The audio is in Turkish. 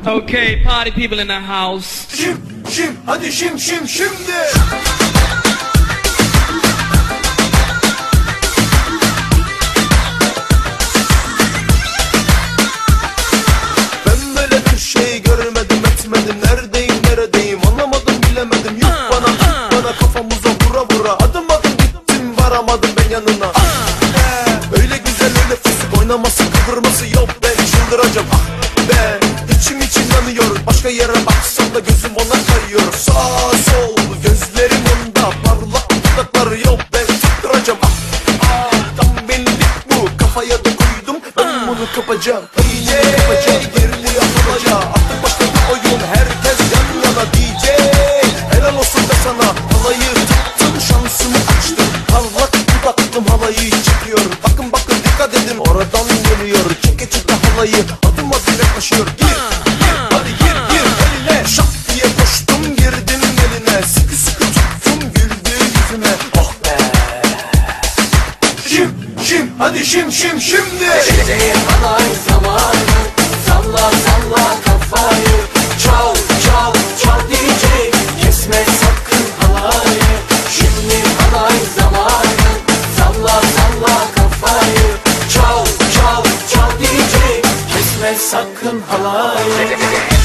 Okay, party people in the house. Şim, hadi şim şimdi. Ben böyle bir şey görmedim etmedim. Neredeyim anlamadım bilemedim. Yük bana kafamıza vura adım gittim varamadım ben yanına. Öyle güzel öyle fıstık oynaması kıvırması yok, ben çıldıracağım. Be içim yanıyor, başka yere baksam da gözüm ona kayıyor. Sağ sol gözlerim onda, parlak dudakları yok, ben tutturacağım. Tam benlik bu, kafaya da koydum, ben bunu kapacağım. Girdi yapılaca, artık başladı oyun, herkes yan yana. DJ helal olsun be sana, halayı tuttun, şansımı açtım. Parlak dudaklım halayı çekiyor, bakın dikkat edin, oradan geliyor. Çeke halayı adım yaklaşıyor. Hadi gir eline, şak diye koştum girdim eline. Sıkı tuttum güldü yüzüme. Oh be. Şim, hadi şim şimdi. Geceye halay zamanı, salla kafayı. Çal DJ, kesme sakın halayı. Şimdi halay zamanı, salla kafayı. Çal DJ, kesme sakın halayı.